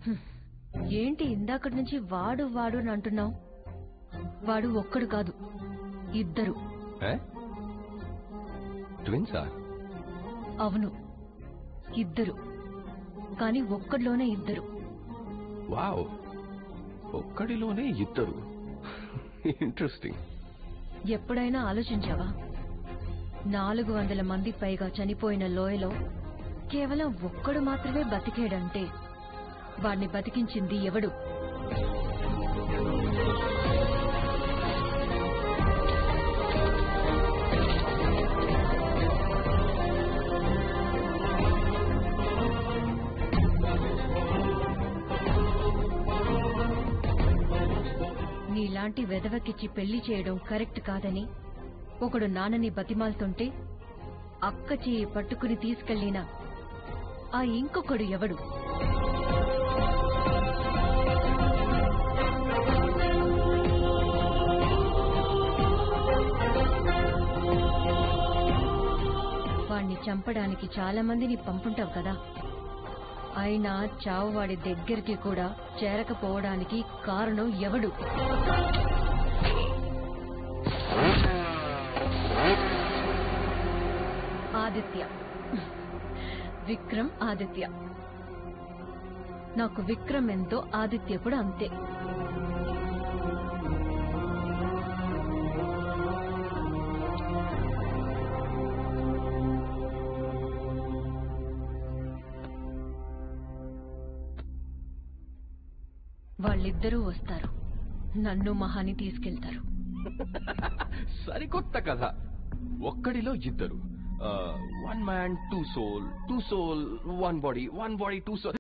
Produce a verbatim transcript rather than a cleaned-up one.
ఏంటి ఇందాకటి నుంచి వాడు వాడు అని అంటున్నావు? వాడు ఒక్కడు కాదు, ఇద్దరు. ట్విన్సా? అవును, ఇద్దరు. కానీ ఒక్కడిలోనే ఇద్దరు. వావ్, ఒక్కడిలోనే ఇద్దరు. ఇంట్రెస్టింగ్. ఎప్పుడైనా ఆలోచించావా? నాలుగు వందల మంది పైగా చనిపోయిన లోయలో కేవలం ఒక్కడు మాత్రమే బతికేడంటే వాణ్ణి బతికించింది ఎవడు? నీలాంటి వెధవకిచ్చి పెళ్లి చేయడం కరెక్ట్ కాదని ఒకడు నాన్నని బతిమాలుతుంటే అక్క చేయి పట్టుకుని తీసుకెళ్లిన ఆ ఇంకొకడు ఎవడు? వాణ్ణి చంపడానికి చాలా మందిని పంపుంటావు కదా. అయినా చావు వాడి దగ్గరికి కూడా చేరకపోవడానికి కారణం ఎవడు? ఆదిత్య. విక్రమ్ ఆదిత్య. నాకు విక్రమ్ ఎంతో ఆదిత్య కూడా అంతే. వాళ్ళిద్దరూ వస్తారు, నన్ను మహాని తీసుకెళ్తారు. సరికొత్త కథ. ఒక్కడిలో ఇద్దరు. One man two soul, two soul one body, one body two soul.